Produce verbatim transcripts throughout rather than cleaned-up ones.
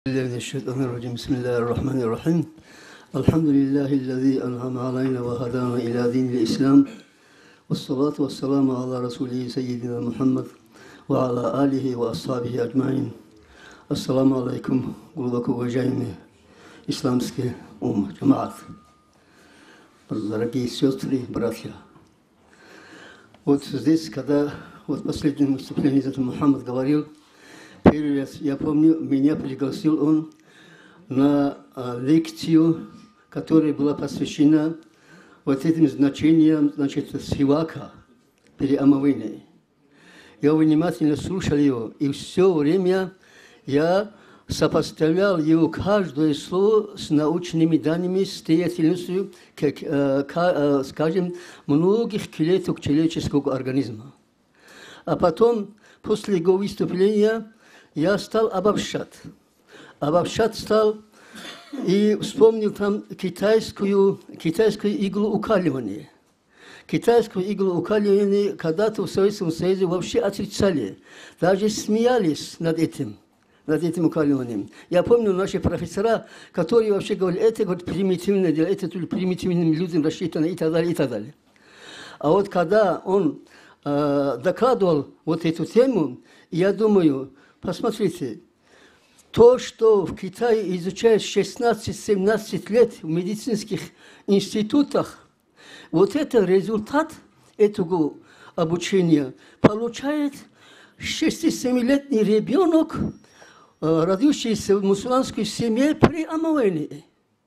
الشيطان الرجيم بسم الله الرحمن الرحيم الحمد لله الذي أنعم علينا وهدانا إلى دين الإسلام والصلاة والسلام على رسوله سيدنا محمد وعلى آله وأصحابه أجمعين. Assalamu alaikum, глубоко уважаемые исламские уммы, джамаат, дорогие сестры, братья. Вот здесь, когда вот в последнем выступлении Мухаммад говорил, первый раз, я помню, меня пригласил он на а, лекцию, которая была посвящена вот этим значениям, значит, сивака, переомовения. Я внимательно слушал его, и все время я сопоставлял его каждое слово с научными данными, с деятельностью, как, э, э, скажем, многих клеток человеческого организма. А потом, после его выступления, я стал обобщать. Обобщать стал и вспомнил там китайскую, китайскую иглоукаливание. Китайскую иглоукаливание когда-то в Советском Союзе вообще отрицали. Даже смеялись над этим. над этим укаливанием. Я помню наши профессора, которые вообще говорили, это говорит, примитивное дело, это только примитивным людям рассчитано и так далее, и так далее. А вот когда он э, докладывал вот эту тему, я думаю, посмотрите, то, что в Китае изучают шестнадцать-семнадцать лет в медицинских институтах, вот это результат этого обучения получает шести-семилетний ребенок, родившийся в мусульманской семье при омовении.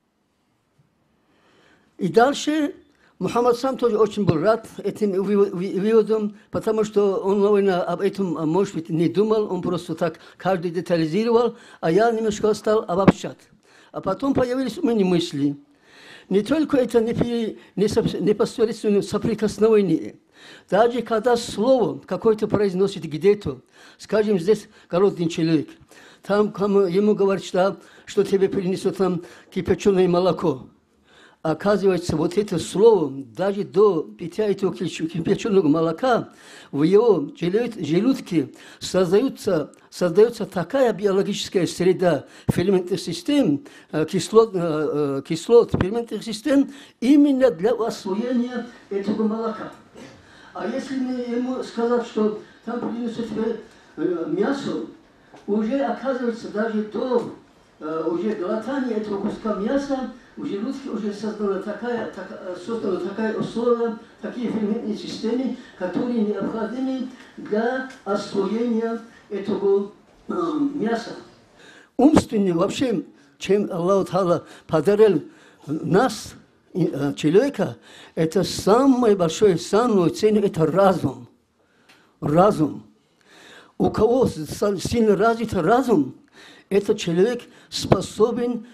И дальше Мухаммад сам тоже очень был рад этим выводом, потому что он, наверное, об этом, может быть, не думал, он просто так каждый детализировал, а я немножко стал обобщать. А потом появились у меня мысли. Не только это непосредственное соприкосновение. Даже когда слово какое-то произносит где-то, скажем, здесь голодный человек, там ему говорят, что, что тебе принесу там кипяченое молоко. Оказывается, вот это слово, даже до питья этого кипяченого молока, в его желудке создается, создается такая биологическая среда ферментных систем, кислот, кислот ферментных систем, именно для освоения этого молока. А если мне ему сказать, что там принесут тебе мясо, уже оказывается, даже до э, уже глотания этого куска мяса в желудке уже создана такая, так, создана такая условия, такие ферментные системы, которые необходимы для освоения этого э, мяса. Умственно вообще, чем Аллах Та'ала подарил нас, э, человека, это самое большое, самое ценное, это разум. Разум. У кого сильно развит разум, этот человек способен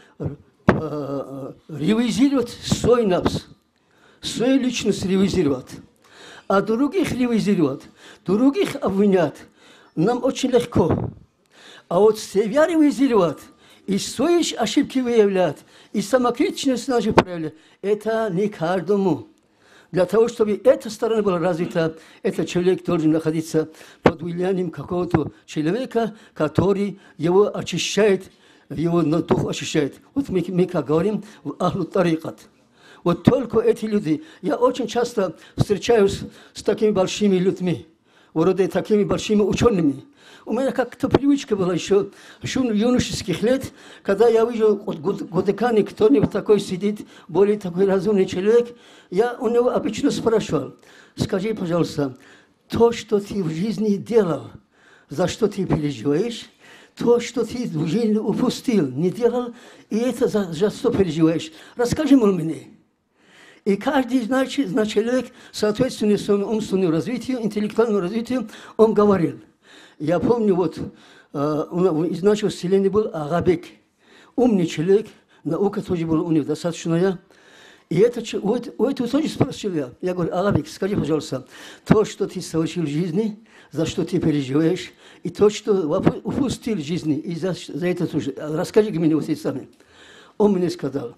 э, ревизировать свой напс, свою личность ревизировать, а других ревизировать, других обвинять нам очень легко. А вот себя ревизировать, и свои ошибки выявлять, и самокритичность нашу проявлять, это не каждому. Для того, чтобы эта сторона была развита, этот человек должен находиться под влиянием какого-то человека, который его очищает, его дух очищает. Вот мы, мы как говорим, в ахлу тарикат. Вот только эти люди, я очень часто встречаюсь с такими большими людьми, вроде такими большими учеными. У меня как-то привычка была еще с юношеских лет, когда я вижу годекане, кто-нибудь такой сидит, более такой разумный человек, я у него обычно спрашивал, скажи, пожалуйста, то, что ты в жизни делал, за что ты переживаешь, то, что ты в жизни упустил, не делал, и это за, за что переживаешь, расскажи мне. И каждый, значит, значит, человек, соответственно своему умственному развитию, интеллектуальному развитию, он говорил. Я помню, вот, э, из нашего селения был Агабек, умный человек, наука тоже была у него достаточная. И это, вот, у этого тоже спросил я. Я говорю, Агабек, скажи, пожалуйста, то, что ты совершил в жизни, за что ты переживаешь, и то, что упустил в жизни, и за, за это тоже, расскажи мне вот эти сами. Он мне сказал,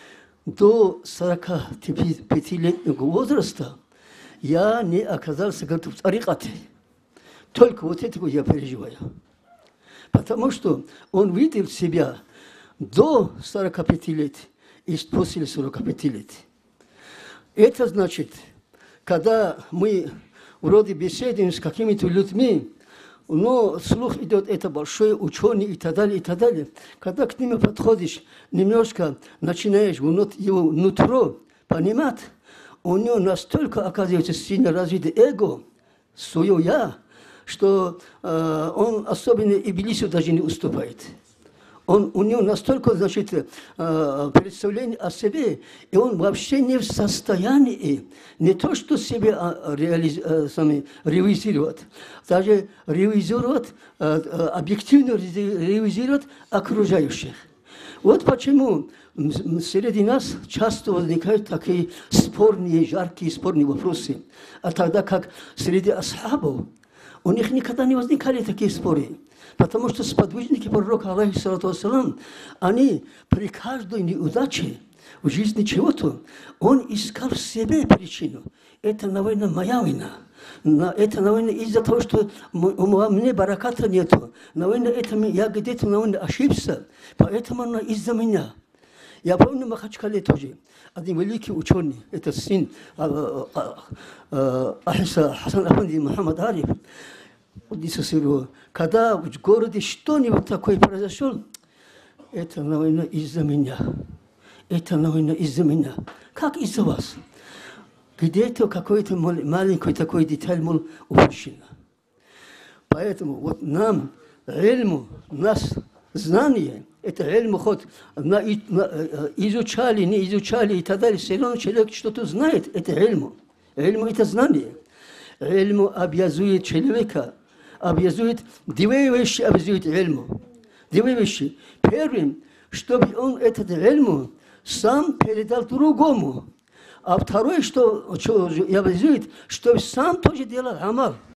до сорока пятилетнего возраста я не оказался готов в тарикате. Только вот этого я переживаю. Потому что он видел себя до сорока пяти лет и после сорока пяти лет. Это значит, когда мы вроде беседуем с какими-то людьми, но слух идет, это большой ученый и так далее, и так далее. Когда к нему подходишь, немножко начинаешь его нутро понимать, у него настолько оказывается сильно развито эго, свое «я», что э, он особенно Иблису даже не уступает. Он, у него настолько, значит, э, представление о себе, и он вообще не в состоянии не то, что себе а, реализ, э, сами, ревизировать, даже ревизировать, э, э, объективно ревизировать окружающих. Вот почему среди нас часто возникают такие спорные, жаркие, спорные вопросы. А тогда как среди асхабов у них никогда не возникали такие споры. Потому что сподвижники пророка, алейхиссалату вассалам, они при каждой неудаче в жизни чего-то, он искал в себе причину. Это, наверное, моя вина. Это, наверное, из-за того, что у меня бараката нету. Наверное, это я где-то, наверное, ошибся. Поэтому она из-за меня. Я помню в Махачкале тоже. Один великий ученый, это сын Ахиса Хасан Афанди Мухаммад Ариф. Когда в городе что-нибудь такое произошло, это, наверное, из-за меня. Это, наверное, из-за меня. Как из-за вас? Где-то какой-то маленький такой деталь, мол, упущено. Поэтому вот нам, ильму, нас знание, это ильму ход, на, на, изучали, не изучали и так далее, все равно человек что-то знает, это ильму. Ильму – это знание. Ильму обязует человека, обязует, две вещи обязует ильму. Две вещи. Первым, чтобы он этот ильму сам передал другому. А второе, что, что обязует, чтобы сам тоже делал амал.